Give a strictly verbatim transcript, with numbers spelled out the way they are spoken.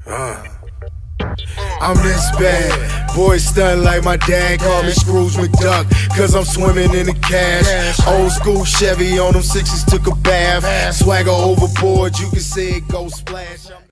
Uh. I'm this bad, boy stunned like my dad. Call me Scrooge McDuck, cause I'm swimming in the cash. Old school Chevy on them sixes, took a bath. Swagger overboard, you can see it go splash.